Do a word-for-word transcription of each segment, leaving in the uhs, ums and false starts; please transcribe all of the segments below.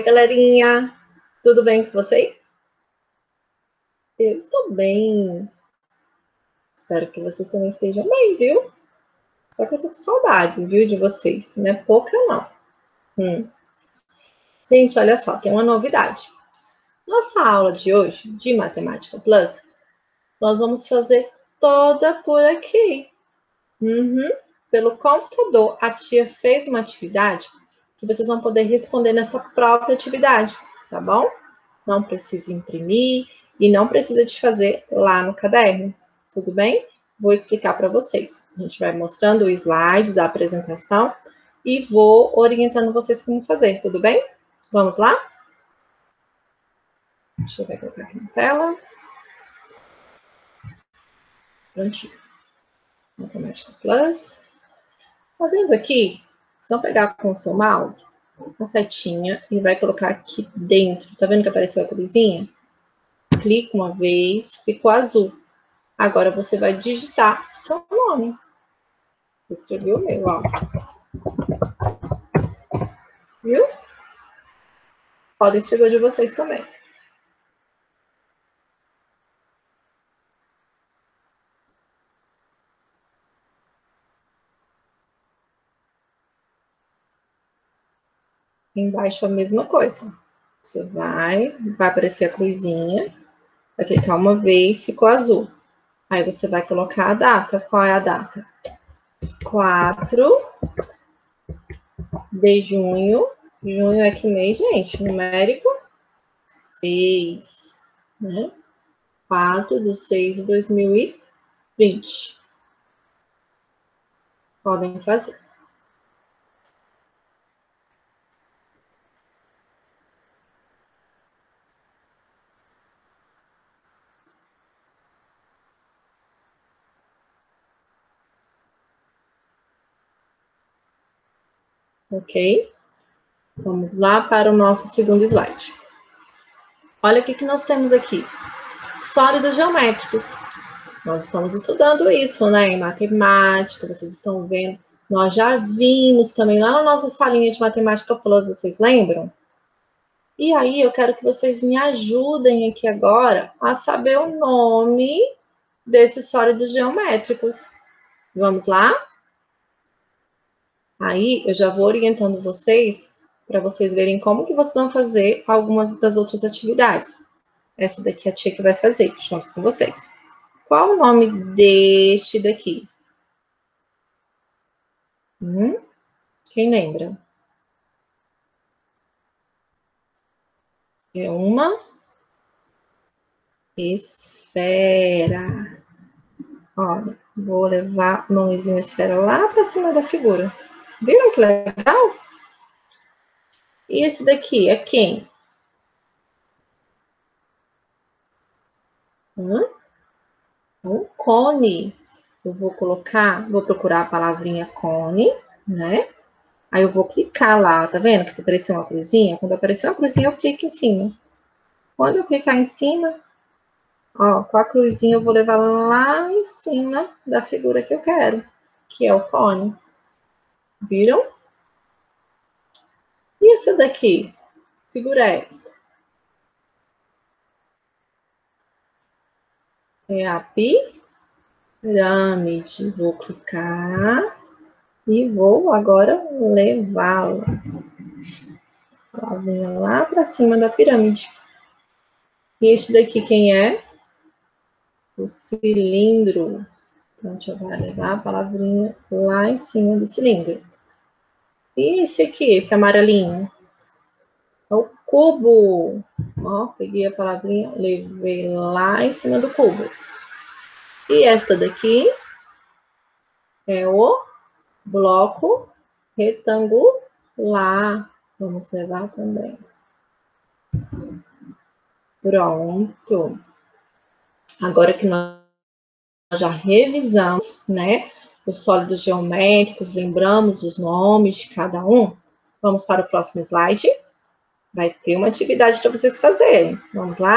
galerinha! Tudo bem com vocês? Eu estou bem. Espero que vocês também estejam bem, viu? Só que eu tô com saudades, viu, de vocês. Não é pouca, não. Hum. Gente, olha só, tem uma novidade. Nossa aula de hoje, de Matemática Plus, nós vamos fazer toda por aqui. Uhum. Pelo computador, a tia fez uma atividade que vocês vão poder responder nessa própria atividade, tá bom? Não precisa imprimir e não precisa de fazer lá no caderno, tudo bem? Vou explicar para vocês. A gente vai mostrando os slides, a apresentação e vou orientando vocês como fazer, tudo bem? Vamos lá? Deixa eu ver colocar aqui na tela. Prontinho. Matemática Plus. Tá vendo aqui? Vocês vão pegar com o seu mouse a setinha e vai colocar aqui dentro. Tá vendo que apareceu a cruzinha? Clica uma vez, ficou azul. Agora você vai digitar o seu nome. Vou escrever o meu, ó. Viu? Podem escrever o de vocês também. Embaixo a mesma coisa. Você vai, vai aparecer a cruzinha, vai clicar uma vez, ficou azul. Aí você vai colocar a data. Qual é a data? quatro de junho. Junho é que mês, gente? Numérico seis, né? quatro de seis de dois mil e vinte. Podem fazer. Ok? Vamos lá para o nosso segundo slide. Olha o que, que nós temos aqui. Sólidos geométricos. Nós estamos estudando isso, né, em matemática, vocês estão vendo. Nós já vimos também lá na nossa salinha de Matemática Plus, vocês lembram? E aí eu quero que vocês me ajudem aqui agora a saber o nome desses sólidos geométricos. Vamos lá? Aí eu já vou orientando vocês para vocês verem como que vocês vão fazer algumas das outras atividades. Essa daqui é a tia que vai fazer, junto com vocês. Qual o nome deste daqui? Hum? Quem lembra? É uma esfera. Olha, vou levar o nomezinho esfera lá para cima da figura. Viram que legal? E esse daqui é quem? Hum? Um cone. Eu vou colocar, vou procurar a palavrinha cone, né? Aí eu vou clicar lá, tá vendo que apareceu uma cruzinha? Quando aparecer uma cruzinha, eu clico em cima. Quando eu clicar em cima, ó, com a cruzinha eu vou levar lá em cima da figura que eu quero, que é o cone. Viram? E essa daqui? Figura é esta? É a pirâmide. Vou clicar e vou agora levá-la. Ela vem lá para cima da pirâmide. E este daqui quem é? O cilindro. Então, já vai levar a palavrinha lá em cima do cilindro. E esse aqui, esse amarelinho? É o cubo. Ó, peguei a palavrinha, levei lá em cima do cubo. E esta daqui é o bloco retangular. Vamos levar também. Pronto. Agora que nós já revisamos, né, os sólidos geométricos, lembramos os nomes de cada um, vamos para o próximo slide. Vai ter uma atividade para vocês fazerem. Vamos lá?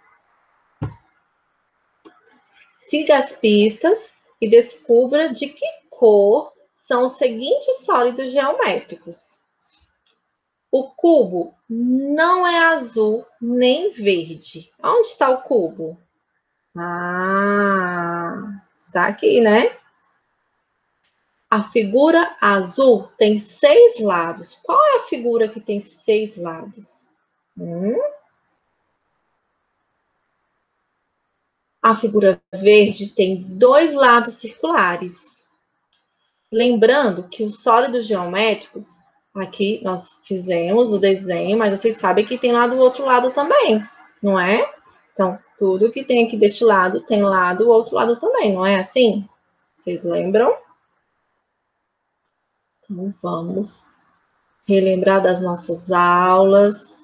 Siga as pistas e descubra de que cor são os seguintes sólidos geométricos. O cubo não é azul nem verde. Onde está o cubo? Ah, está aqui, né? A figura azul tem seis lados. Qual é a figura que tem seis lados? Hum? A figura verde tem dois lados circulares. Lembrando que os sólidos geométricos, aqui nós fizemos o desenho, mas vocês sabem que tem lá do outro lado também, não é? Então, tudo que tem aqui deste lado, tem lá do outro lado também, não é assim? Vocês lembram? Então, vamos relembrar das nossas aulas.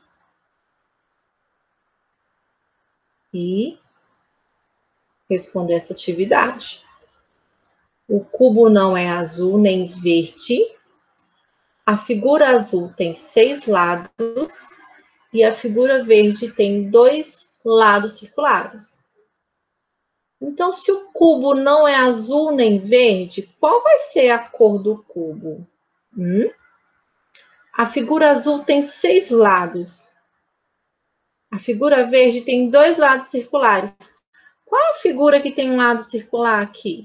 E responder essa atividade. O cubo não é azul nem verde. A figura azul tem seis lados e a figura verde tem dois lados circulares. Então, se o cubo não é azul nem verde, qual vai ser a cor do cubo? Hum? A figura azul tem seis lados. A figura verde tem dois lados circulares. Qual é a figura que tem um lado circular aqui?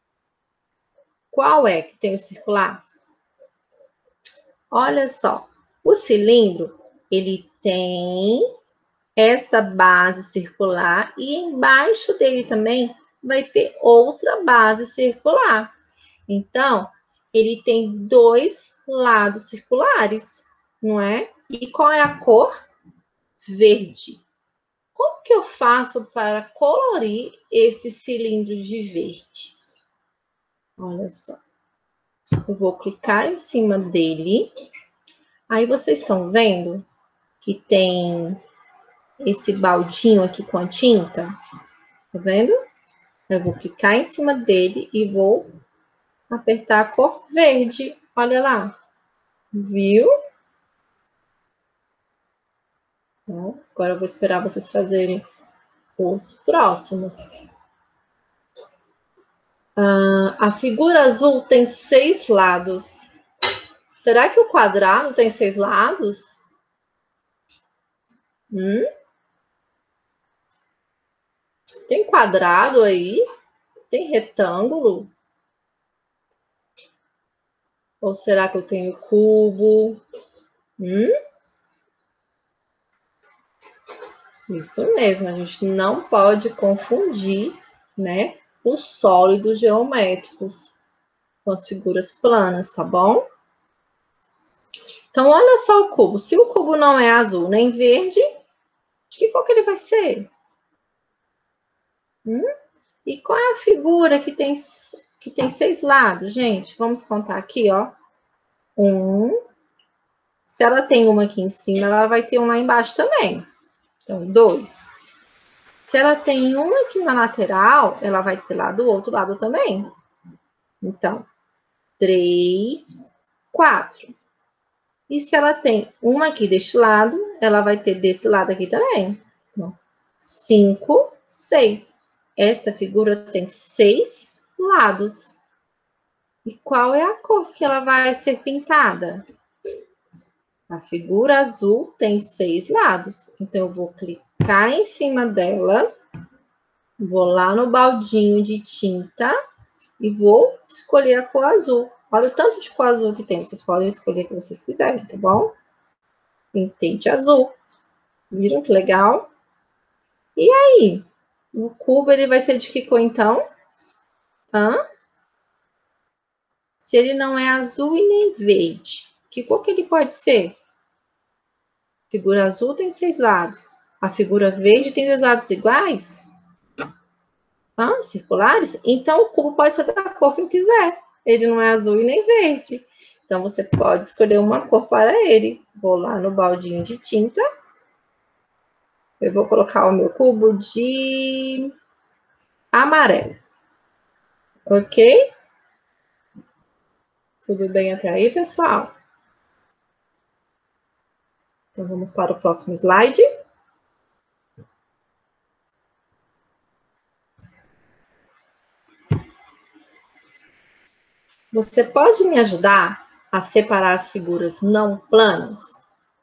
Qual é que tem o circular? Olha só, o cilindro, ele tem essa base circular e embaixo dele também vai ter outra base circular. Então, ele tem dois lados circulares, não é? E qual é a cor? Verde. Como que eu faço para colorir esse cilindro de verde? Olha só. Eu vou clicar em cima dele. Aí vocês estão vendo que tem esse baldinho aqui com a tinta? Tá vendo? Eu vou clicar em cima dele e vou apertar a cor verde. Olha lá. Viu? Então, agora eu vou esperar vocês fazerem os próximos. Ah, a figura azul tem seis lados. Será que o quadrado tem seis lados? Hum? Tem quadrado aí? Tem retângulo? Ou será que eu tenho cubo? Hum? Isso mesmo, a gente não pode confundir, né, os sólidos geométricos com as figuras planas, tá bom? Então, olha só o cubo. Se o cubo não é azul nem verde, de que cor que ele vai ser? Hum? E qual é a figura que tem, que tem seis lados, gente? Vamos contar aqui, ó. Um. Se ela tem uma aqui em cima, ela vai ter um lá embaixo também. Então, dois. Se ela tem uma aqui na lateral, ela vai ter lá do outro lado também. Então, três, quatro. E se ela tem uma aqui deste lado, ela vai ter desse lado aqui também. Então, cinco, seis. Esta figura tem seis lados. E qual é a cor que ela vai ser pintada? A figura azul tem seis lados. Então, eu vou clicar em cima dela, vou lá no baldinho de tinta e vou escolher a cor azul. Olha o tanto de cor azul que tem. Vocês podem escolher o que vocês quiserem, tá bom? Pintei de azul. Viram que legal? E aí? O cubo, ele vai ser de que cor, então? Hã? Se ele não é azul e nem verde, que cor que ele pode ser? A figura azul tem seis lados. A figura verde tem dois lados iguais? Hã? Circulares? Então, o cubo pode ser da cor que eu quiser. Ele não é azul e nem verde. Então, você pode escolher uma cor para ele. Vou lá no baldinho de tinta. Eu vou colocar o meu cubo de amarelo. Ok? Tudo bem até aí, pessoal? Então, vamos para o próximo slide. Você pode me ajudar a separar as figuras não planas?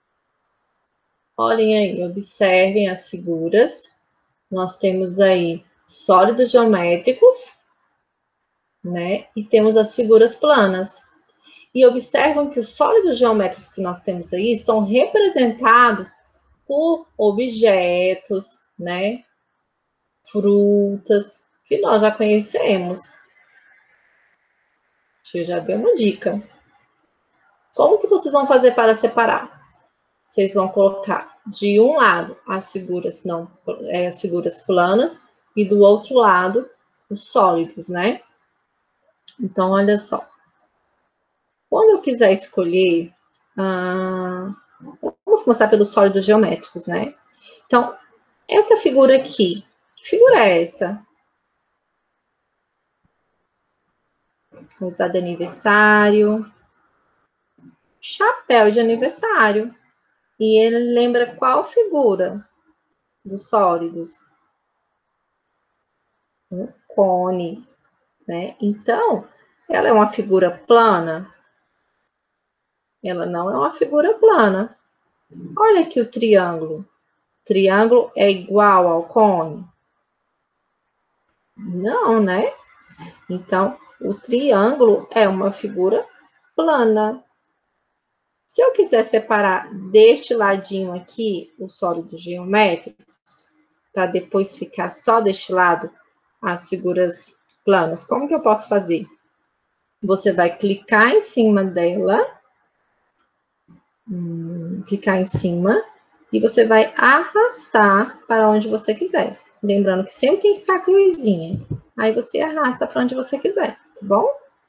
Olhem aí, observem as figuras. Nós temos aí sólidos geométricos, né? E temos as figuras planas. E observam que os sólidos geométricos que nós temos aí estão representados por objetos, né? Frutas, que nós já conhecemos. Eu já dei uma dica. Como que vocês vão fazer para separar? Vocês vão colocar de um lado as figuras não, as figuras planas e do outro lado os sólidos, né? Então, olha só. Quando eu quiser escolher, ah, vamos começar pelos sólidos geométricos, né? Então, essa figura aqui, que figura é esta? Vou usar de aniversário. Chapéu de aniversário. E ele lembra qual figura dos sólidos? Um cone, né? Então, ela é uma figura plana? Ela não é uma figura plana. Olha aqui o triângulo. O triângulo é igual ao cone? Não, né? Então, o triângulo é uma figura plana. Se eu quiser separar deste ladinho aqui os sólidos geométricos, para depois ficar só deste lado as figuras planas, como que eu posso fazer? Você vai clicar em cima dela, hum, clicar em cima, e você vai arrastar para onde você quiser. Lembrando que sempre tem que ficar com a luzinha. Aí você arrasta para onde você quiser, tá bom?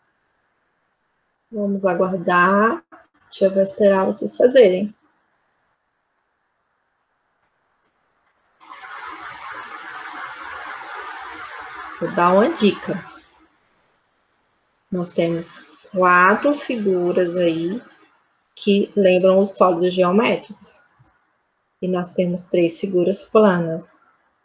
Vamos aguardar. Deixa eu esperar vocês fazerem. Vou dar uma dica. Nós temos quatro figuras aí que lembram os sólidos geométricos. E nós temos três figuras planas.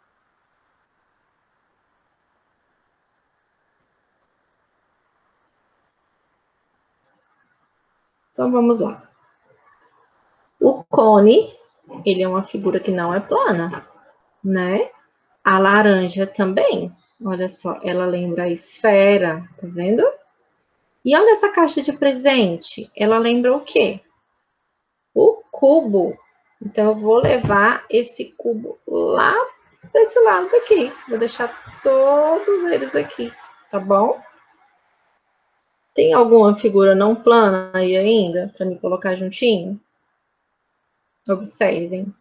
Então, vamos lá. O cone, ele é uma figura que não é plana, né? A laranja também. Olha só, ela lembra a esfera, tá vendo? E olha essa caixa de presente. Ela lembra o quê? O cubo. Então, eu vou levar esse cubo lá para esse lado daqui. Vou deixar todos eles aqui, tá bom? Tem alguma figura não plana aí ainda para me colocar juntinho? Observem.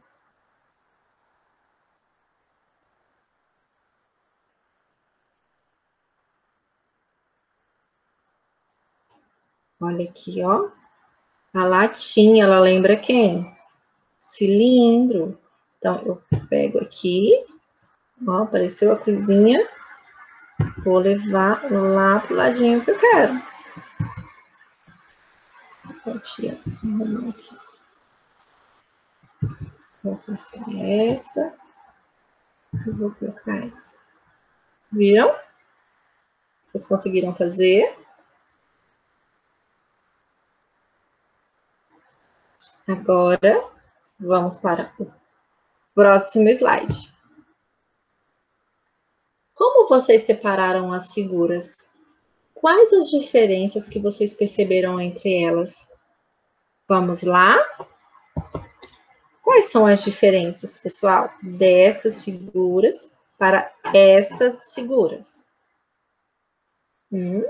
Olha aqui, ó. A latinha, ela lembra quem? Cilindro. Então, eu pego aqui, ó, apareceu a cruzinha. Vou levar lá pro ladinho que eu quero. Aqui, ó. Aqui. Vou afastar esta. E vou colocar essa. Viram? Vocês conseguiram fazer? Agora, vamos para o próximo slide. Como vocês separaram as figuras? Quais as diferenças que vocês perceberam entre elas? Vamos lá? Quais são as diferenças, pessoal, destas figuras para estas figuras? Hum?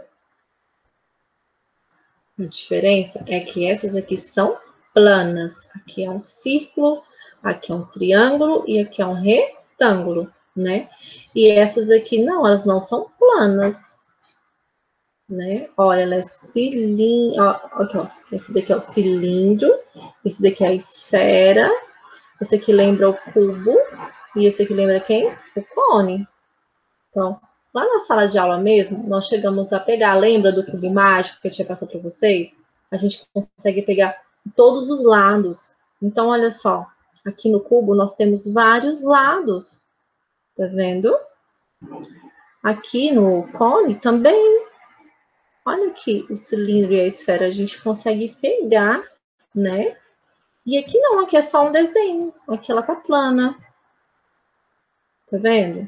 A diferença é que essas aqui são planas. Aqui é um círculo, aqui é um triângulo e aqui é um retângulo, né? E essas aqui não, elas não são planas, né? Olha, ela é cilindro. Aqui, ó, esse daqui é o cilindro, esse daqui é a esfera, esse aqui lembra o cubo e esse aqui lembra quem? O cone. Então, lá na sala de aula mesmo, nós chegamos a pegar, lembra do cubo mágico que eu tinha passado para vocês? A gente consegue pegar todos os lados. Então, olha só, aqui no cubo nós temos vários lados, tá vendo? Aqui no cone também. Olha aqui, o cilindro e a esfera, a gente consegue pegar, né? E aqui não, aqui é só um desenho. Aqui ela tá plana. Tá vendo?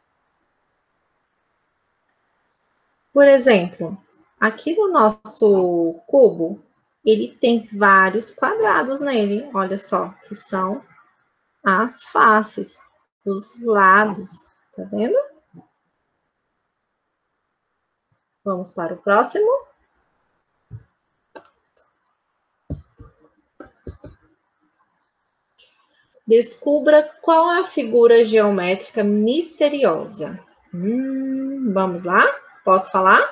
Por exemplo, aqui no nosso cubo, ele tem vários quadrados nele. Olha só, que são as faces, os lados. Tá vendo? Vamos para o próximo. Descubra qual é a figura geométrica misteriosa. Hum, vamos lá? Posso falar?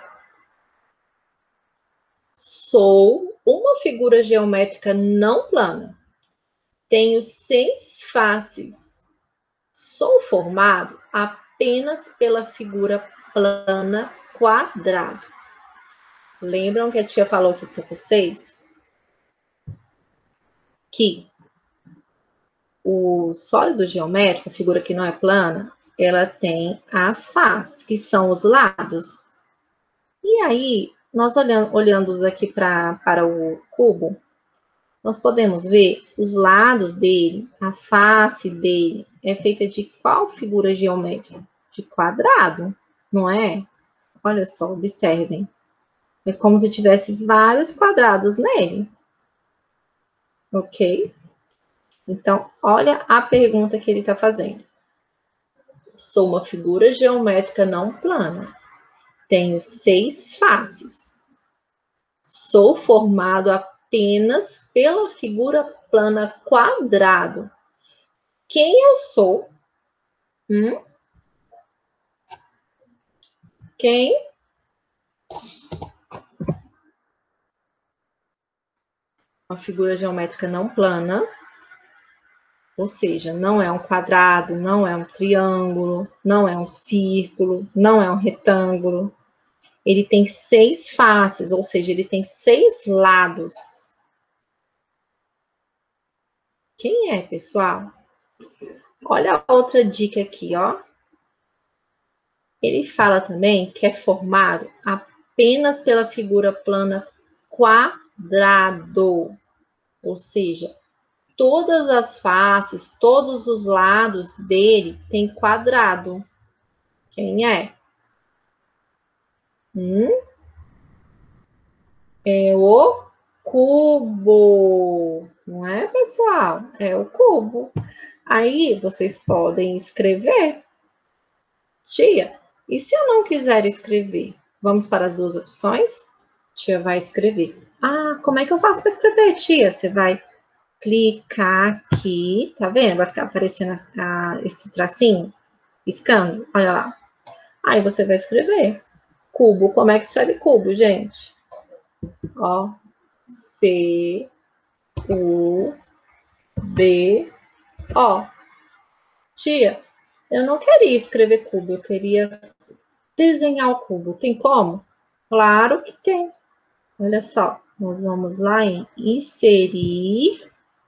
Sou uma figura geométrica não plana. Tenho seis faces. Sou formado apenas pela figura plana quadrado. Lembram que a tia falou aqui para vocês? Que o sólido geométrico, a figura que não é plana, ela tem as faces, que são os lados. E aí, nós olhando, olhando aqui pra, para o cubo, nós podemos ver os lados dele, a face dele, é feita de qual figura geométrica? De quadrado, não é? Olha só, observem. É como se tivesse vários quadrados nele. Ok? Então, olha a pergunta que ele está fazendo. Sou uma figura geométrica não plana. Tenho seis faces. Sou formado apenas pela figura plana quadrado. Quem eu sou? Hum? Quem? Uma figura geométrica não plana, ou seja, não é um quadrado, não é um triângulo, não é um círculo, não é um retângulo. Ele tem seis faces, ou seja, ele tem seis lados. Quem é, pessoal? Olha a outra dica aqui, ó. Ele fala também que é formado apenas pela figura plana quadrado, ou seja, todas as faces, todos os lados dele tem quadrado. Quem é? Hum? É o cubo, não é, pessoal? É o cubo. Aí vocês podem escrever. Tia, e se eu não quiser escrever? Vamos para as duas opções? Tia vai escrever. Ah, como é que eu faço para escrever, tia? Você vai clicar aqui, tá vendo? Vai ficar aparecendo a, a, esse tracinho, piscando, olha lá. Aí você vai escrever. Cubo, como é que escreve cubo, gente? Ó, C, U, B, O. Tia, eu não queria escrever cubo, eu queria desenhar o cubo. Tem como? Claro que tem. Olha só, nós vamos lá em inserir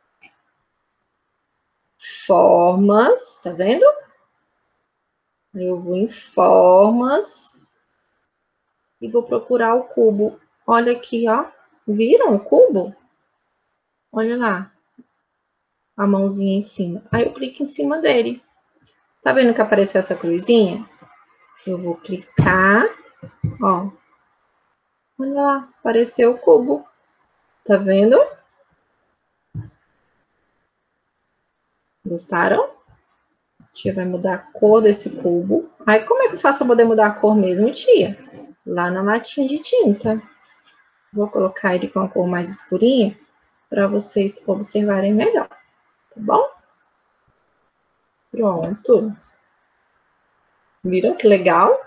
formas, tá vendo? Eu vou em formas e vou procurar o cubo. Olha aqui, ó. Viram o cubo? Olha lá. A mãozinha em cima. Aí eu clico em cima dele. Tá vendo que apareceu essa cruzinha? Eu vou clicar, ó. Olha lá, apareceu o cubo. Tá vendo? Gostaram? A tia vai mudar a cor desse cubo. Aí como é que eu faço para poder mudar a cor mesmo, tia? Lá na latinha de tinta. Vou colocar ele com a cor mais escurinha para vocês observarem melhor, tá bom? Pronto. Viram que legal?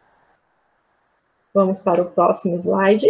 Vamos para o próximo slide.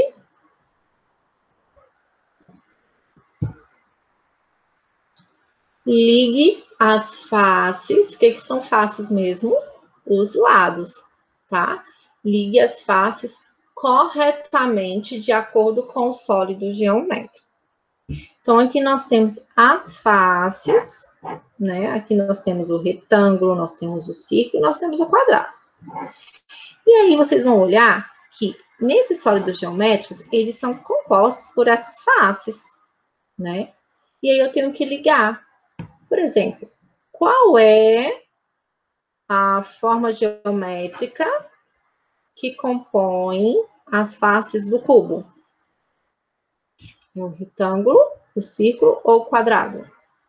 Ligue as faces. O que, que são faces mesmo? Os lados, tá? Ligue as faces corretamente de acordo com o sólido geométrico. Então, aqui nós temos as faces, né? Aqui nós temos o retângulo, nós temos o círculo e nós temos o quadrado. E aí vocês vão olhar que nesses sólidos geométricos, eles são compostos por essas faces, né? E aí eu tenho que ligar. Por exemplo, qual é a forma geométrica que compõe as faces do cubo? É o retângulo, o círculo ou o quadrado?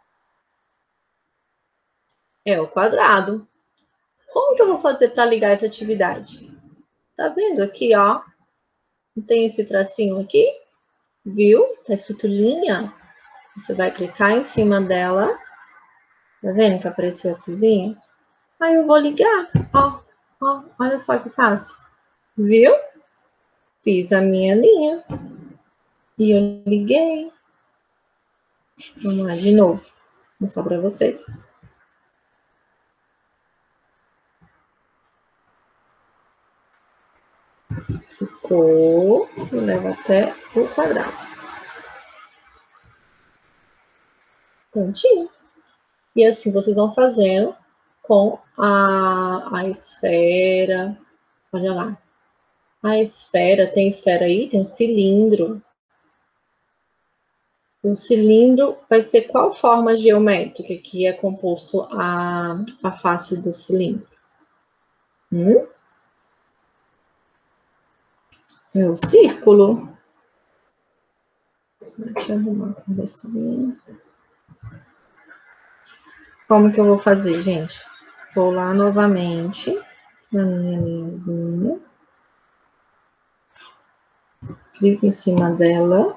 É o quadrado. Como que eu vou fazer para ligar essa atividade? Tá vendo aqui, ó? Tem esse tracinho aqui, viu? Tá escrito linha. Você vai clicar em cima dela. Tá vendo que apareceu a cozinha? Aí eu vou ligar, ó, ó, olha só que fácil. Viu? Fiz a minha linha. E eu liguei. Vamos lá de novo. Vou mostrar para vocês. Ficou e leva até o quadrado. Prontinho. E assim vocês vão fazendo com a, a esfera. Olha lá. A esfera, tem esfera aí, tem um cilindro. O cilindro vai ser qual forma geométrica que é composto a, a face do cilindro? Hum? É o círculo. Deixa eu arrumar a cabecinha. Como que eu vou fazer, gente? Vou lá novamente na minha linhazinha. Clico em cima dela.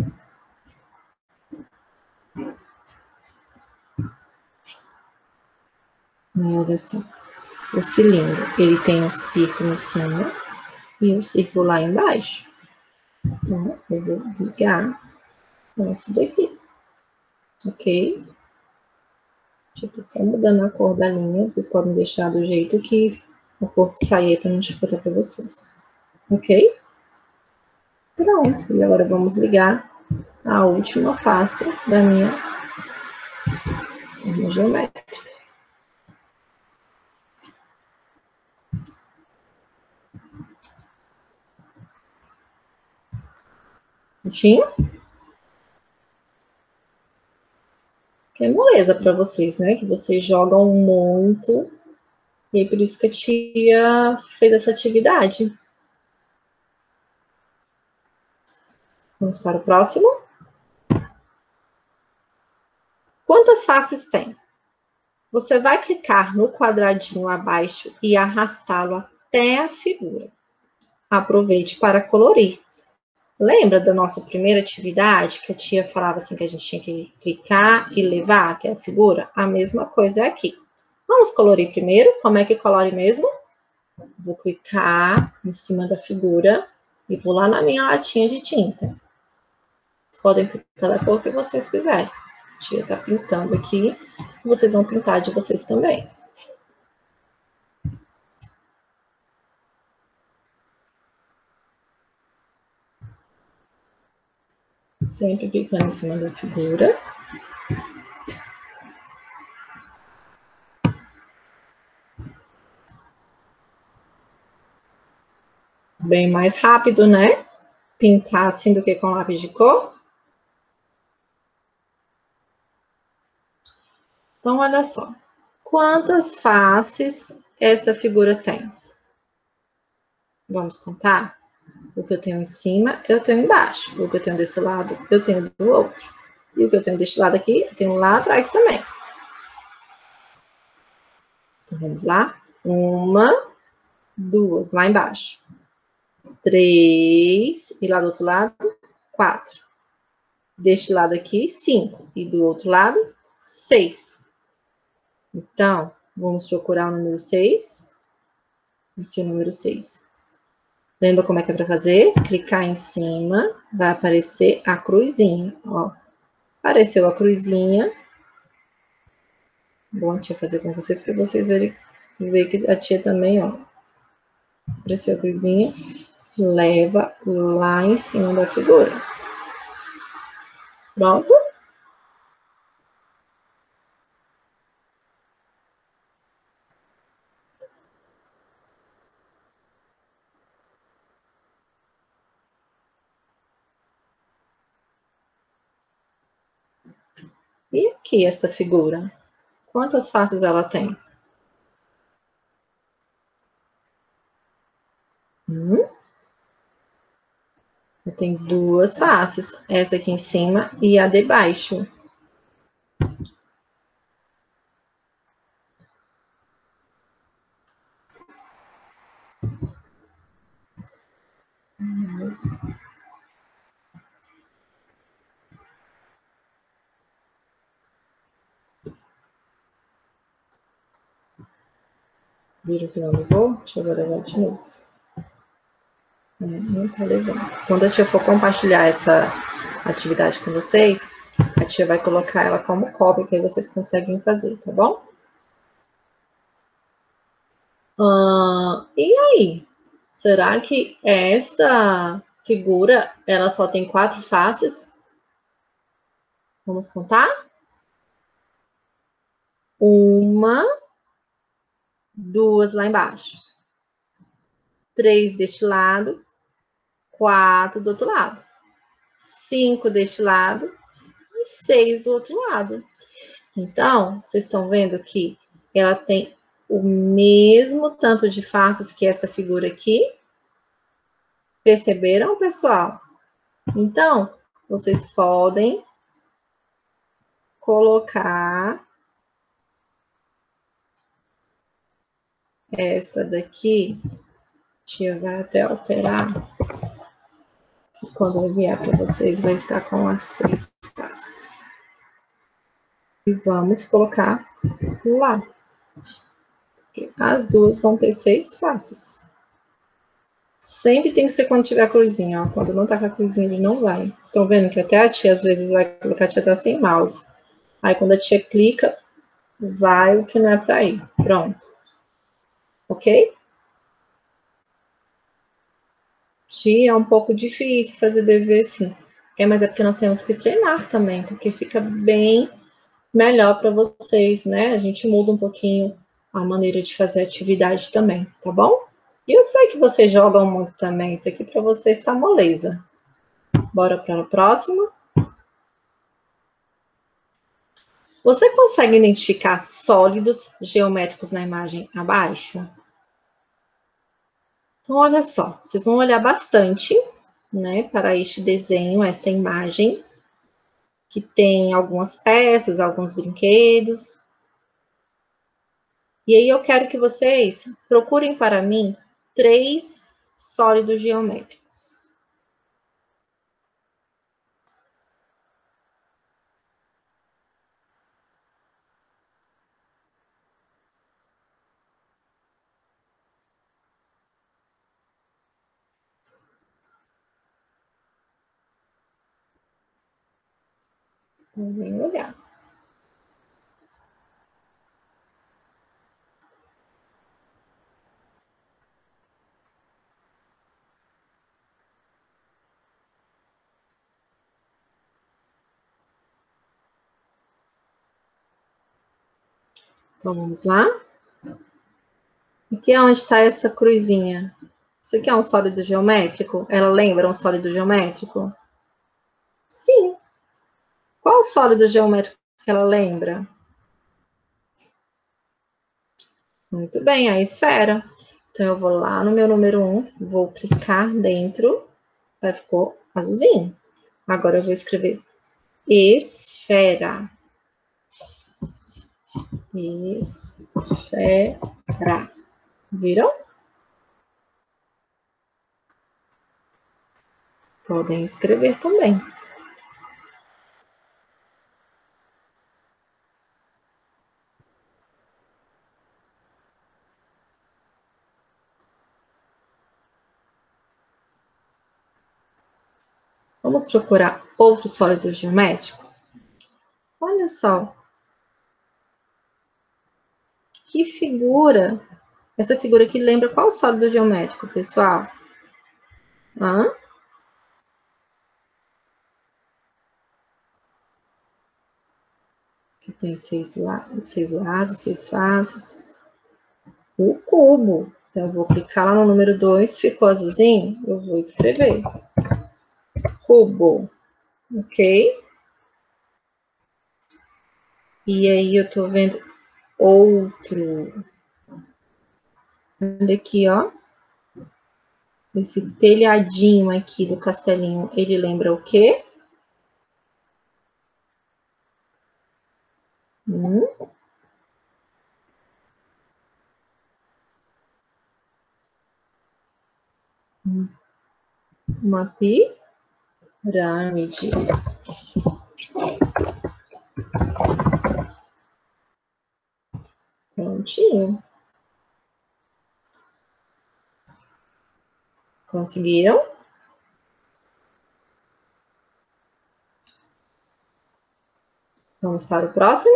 Olha só. O cilindro, ele tem um círculo em cima e um círculo lá embaixo. Então, eu vou ligar com esse daqui. Ok? Já tá só mudando a cor da linha. Vocês podem deixar do jeito que a cor que sair para não dificultar para vocês. Ok? Pronto. E agora vamos ligar a última face da minha forma geométrica. Prontinho? Que é moleza para vocês, né? Que vocês jogam muito. E aí, por isso que a tia fez essa atividade. Vamos para o próximo. Quantas faces tem? Você vai clicar no quadradinho abaixo e arrastá-lo até a figura. Aproveite para colorir. Lembra da nossa primeira atividade que a tia falava assim que a gente tinha que clicar e levar até a figura? A mesma coisa é aqui. Vamos colorir primeiro. Como é que colore mesmo? Vou clicar em cima da figura e vou lá na minha latinha de tinta. Vocês podem pintar da cor que vocês quiserem. A tia tá pintando aqui. Vocês vão pintar de vocês também. Sempre clicando em cima da figura. Bem mais rápido, né? Pintar assim do que com lápis de cor. Então, olha só. Quantas faces esta figura tem? Vamos contar? O que eu tenho em cima, eu tenho embaixo. O que eu tenho desse lado, eu tenho do outro. E o que eu tenho deste lado aqui, eu tenho lá atrás também. Então, vamos lá. Uma, duas, lá embaixo. Três, e lá do outro lado, quatro. Deste lado aqui, cinco. E do outro lado, seis. Então, vamos procurar o número seis. Aqui o número seis. Lembra como é que é para fazer? Clicar em cima, vai aparecer a cruzinha, ó. Apareceu a cruzinha. Bom, a tia fazer com vocês, para vocês verem, ver que a tia também, ó. Apareceu a cruzinha, leva lá em cima da figura. Pronto? E aqui essa figura? Quantas faces ela tem? Hum? Tem duas faces, essa aqui em cima e a de baixo. Viram que não levou? Deixa eu levar de novo. É, não tá levando. Quando a tia for compartilhar essa atividade com vocês, a tia vai colocar ela como cópia, que aí vocês conseguem fazer, tá bom? Ah, e aí? Será que esta figura, ela só tem quatro faces? Vamos contar? Uma, duas lá embaixo. Três deste lado, quatro do outro lado. Cinco deste lado e seis do outro lado. Então, vocês estão vendo que ela tem o mesmo tanto de faces que essa figura aqui? Perceberam, pessoal? Então, vocês podem colocar esta daqui, a tia vai até alterar, quando eu enviar para vocês vai estar com as seis faces. E vamos colocar lá. As duas vão ter seis faces. Sempre tem que ser quando tiver a cruzinha, ó. Quando não tá com a cruzinha, ele não vai. Estão vendo que até a tia, às vezes, vai colocar, a tia tá sem mouse. Aí, quando a tia clica, vai o que não é pra ir. Pronto. Ok? Tia, é um pouco difícil fazer dever assim. É, mas é porque nós temos que treinar também, porque fica bem melhor para vocês, né? A gente muda um pouquinho a maneira de fazer a atividade também, tá bom? E eu sei que vocês jogam muito também. Isso aqui para vocês tá moleza. Bora para a próxima. Você consegue identificar sólidos geométricos na imagem abaixo? Então, olha só, vocês vão olhar bastante, né, para este desenho, esta imagem, que tem algumas peças, alguns brinquedos. E aí eu quero que vocês procurem para mim três sólidos geométricos. Vem olhar. Então, vamos lá. Aqui é onde está essa cruzinha. Isso aqui é um sólido geométrico? Ela lembra um sólido geométrico? Sim. Qual sólido geométrico que ela lembra? Muito bem, a esfera. Então, eu vou lá no meu número um, vou clicar dentro, vai ficou azulzinho. Agora eu vou escrever esfera. Esfera. Viram? Podem escrever também. Vamos procurar outro sólido geométrico? Olha só. Que figura. Essa figura aqui lembra qual sólido geométrico, pessoal? Hã? Que tem seis lados, seis lados, seis faces. O cubo. Então, eu vou clicar lá no número dois, ficou azulzinho, eu vou escrever. Cubo. Ok? E aí eu tô vendo outro. Olha aqui, ó. Esse telhadinho aqui do castelinho, ele lembra o quê? Hum? Uma pirâmide. Prontinho. Conseguiram? Vamos para o próximo?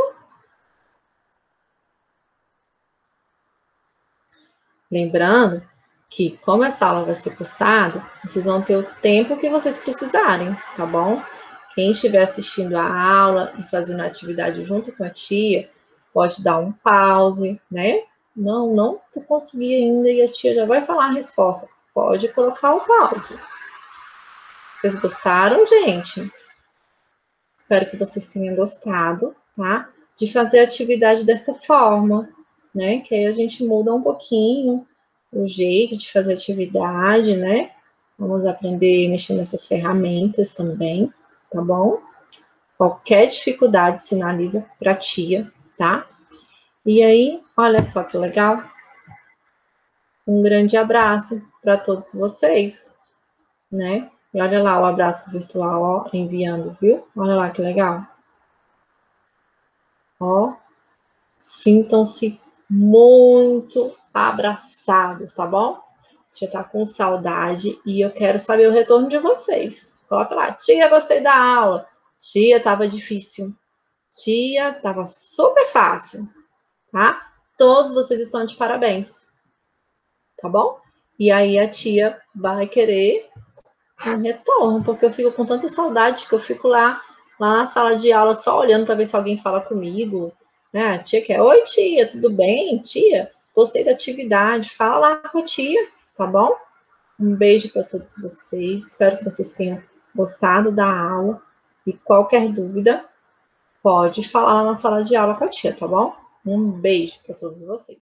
Lembrando que, como essa aula vai ser postada, vocês vão ter o tempo que vocês precisarem, tá bom? Quem estiver assistindo a aula e fazendo a atividade junto com a tia, pode dar um pause, né? Não, não consegui ainda e a tia já vai falar a resposta. Pode colocar o pause. Vocês gostaram, gente? Espero que vocês tenham gostado, tá? De fazer a atividade dessa forma, né? Que aí a gente muda um pouquinho o jeito de fazer atividade, né? Vamos aprender a mexer nessas ferramentas também, tá bom? Qualquer dificuldade sinaliza para a tia, tá? E aí, olha só que legal. Um grande abraço para todos vocês, né? E olha lá o abraço virtual, ó, enviando, viu? Olha lá que legal. Ó, sintam-se muito abraçados, tá bom? Tia tá com saudade e eu quero saber o retorno de vocês. Coloca lá, tia, gostei da aula. Tia, tava difícil. Tia, tava super fácil, tá? Todos vocês estão de parabéns, tá bom? E aí a tia vai querer um retorno, porque eu fico com tanta saudade que eu fico lá, lá na sala de aula só olhando para ver se alguém fala comigo, né? A tia quer, oi tia, tudo bem? Tia, gostei da atividade, fala lá com a tia, tá bom? Um beijo para todos vocês, espero que vocês tenham gostado da aula e qualquer dúvida pode falar lá na sala de aula com a tia, tá bom? Um beijo para todos vocês.